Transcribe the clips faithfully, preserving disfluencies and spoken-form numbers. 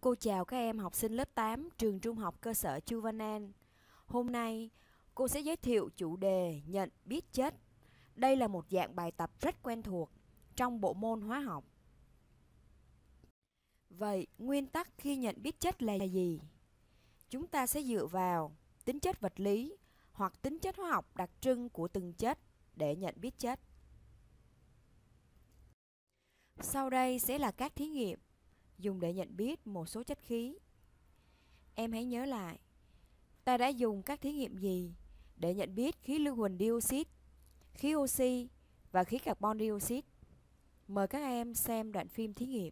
Cô chào các em học sinh lớp tám trường Trung học cơ sở Chu Văn An. Hôm nay, cô sẽ giới thiệu chủ đề nhận biết chất. Đây là một dạng bài tập rất quen thuộc trong bộ môn hóa học. Vậy, nguyên tắc khi nhận biết chất là gì? Chúng ta sẽ dựa vào tính chất vật lý hoặc tính chất hóa học đặc trưng của từng chất để nhận biết chất. Sau đây sẽ là các thí nghiệm dùng để nhận biết một số chất khí. Em hãy nhớ lại, ta đã dùng các thí nghiệm gì để nhận biết khí lưu huỳnh dioxide, khí oxy và khí carbon dioxide? Mời các em xem đoạn phim thí nghiệm.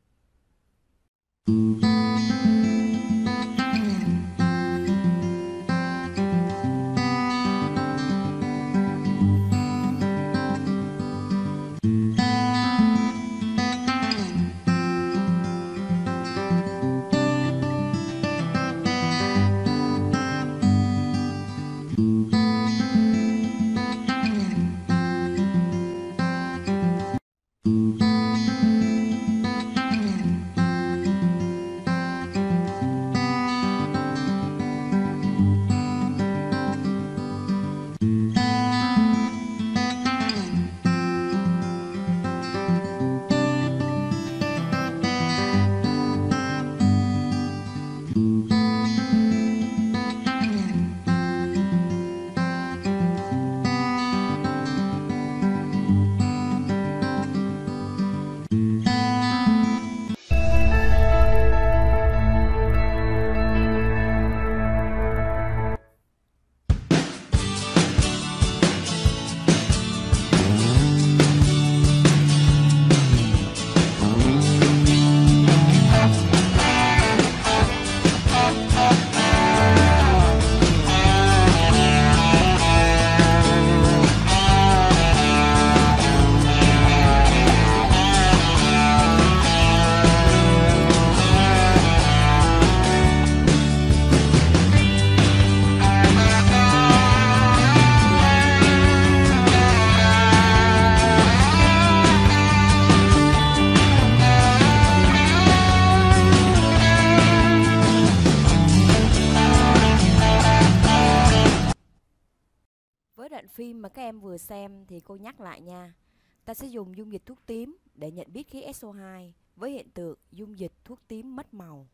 Với đoạn phim mà các em vừa xem thì cô nhắc lại nha. Ta sẽ dùng dung dịch thuốc tím để nhận biết khí ét o hai với hiện tượng dung dịch thuốc tím mất màu.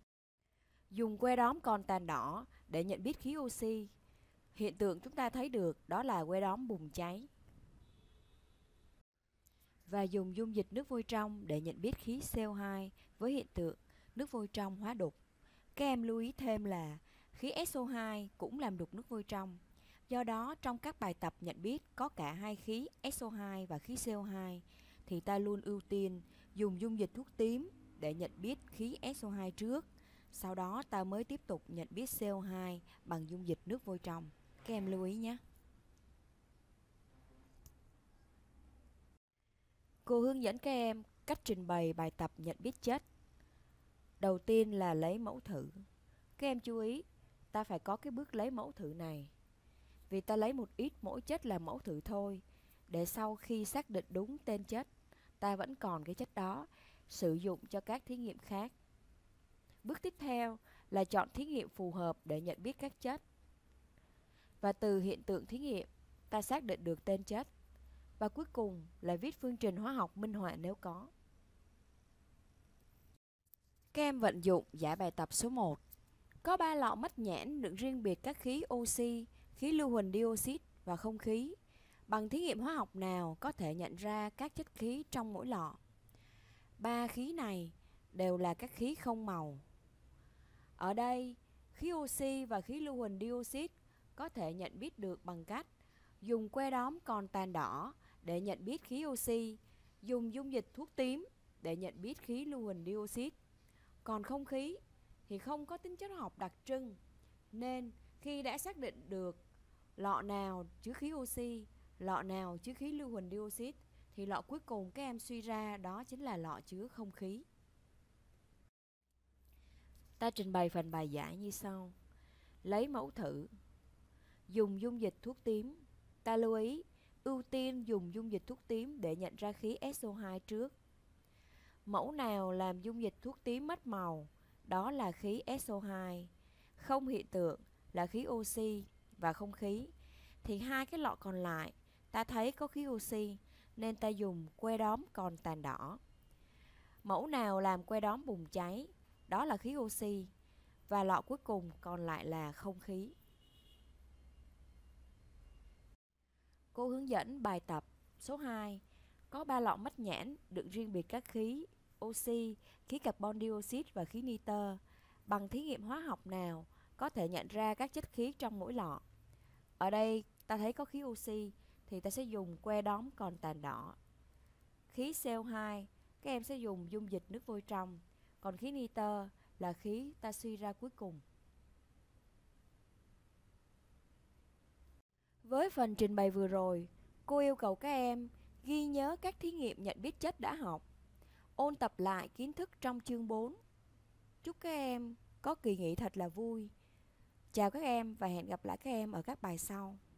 Dùng que đóm còn tàn đỏ để nhận biết khí oxy. Hiện tượng chúng ta thấy được đó là que đóm bùng cháy. Và dùng dung dịch nước vôi trong để nhận biết khí xê o hai với hiện tượng nước vôi trong hóa đục. Các em lưu ý thêm là khí ét o hai cũng làm đục nước vôi trong. Do đó, trong các bài tập nhận biết có cả hai khí ét o hai và khí xê o hai thì ta luôn ưu tiên dùng dung dịch thuốc tím để nhận biết khí ét o hai trước. Sau đó ta mới tiếp tục nhận biết xê o hai bằng dung dịch nước vôi trong. Các em lưu ý nhé. Cô hướng dẫn các em cách trình bày bài tập nhận biết chất. Đầu tiên là lấy mẫu thử. Các em chú ý, ta phải có cái bước lấy mẫu thử này. Vì ta lấy một ít mỗi chất là mẫu thử thôi, để sau khi xác định đúng tên chất, ta vẫn còn cái chất đó, sử dụng cho các thí nghiệm khác. Bước tiếp theo là chọn thí nghiệm phù hợp để nhận biết các chất. Và từ hiện tượng thí nghiệm, ta xác định được tên chất. Và cuối cùng là viết phương trình hóa học minh họa nếu có. Các em vận dụng giải bài tập số một. Có ba lọ mất nhãn đựng riêng biệt các khí oxy, khí lưu huỳnh dioxide và không khí. Bằng thí nghiệm hóa học nào có thể nhận ra các chất khí trong mỗi lọ? Ba khí này đều là các khí không màu. Ở đây, khí oxy và khí lưu huỳnh dioxide có thể nhận biết được bằng cách dùng que đóm còn tàn đỏ để nhận biết khí oxy, dùng dung dịch thuốc tím để nhận biết khí lưu huỳnh dioxide. Còn không khí thì không có tính chất hóa học đặc trưng, nên khi đã xác định được lọ nào chứa khí oxy, lọ nào chứa khí lưu huỳnh dioxide thì lọ cuối cùng các em suy ra đó chính là lọ chứa không khí. Ta trình bày phần bài giải như sau. Lấy mẫu thử. Dùng dung dịch thuốc tím. Ta lưu ý, ưu tiên dùng dung dịch thuốc tím để nhận ra khí ét o hai trước. Mẫu nào làm dung dịch thuốc tím mất màu đó là khí S O hai, không hiện tượng là khí oxy và không khí. Thì hai cái lọ còn lại ta thấy có khí oxy nên ta dùng que đóm còn tàn đỏ. Mẫu nào làm que đóm bùng cháy, đó là khí oxy, và lọ cuối cùng còn lại là không khí. Cô hướng dẫn bài tập số hai. Có ba lọ mắt nhãn đựng riêng biệt các khí oxy, khí carbon dioxide và khí nitơ. Bằng thí nghiệm hóa học nào có thể nhận ra các chất khí trong mỗi lọ? Ở đây ta thấy có khí oxy thì ta sẽ dùng que đóm còn tàn đỏ. Khí C O hai các em sẽ dùng dung dịch nước vôi trong. Còn khí nitơ là khí ta suy ra cuối cùng. Với phần trình bày vừa rồi, cô yêu cầu các em ghi nhớ các thí nghiệm nhận biết chất đã học, ôn tập lại kiến thức trong chương bốn. Chúc các em có kỳ nghỉ thật là vui. Chào các em và hẹn gặp lại các em ở các bài sau.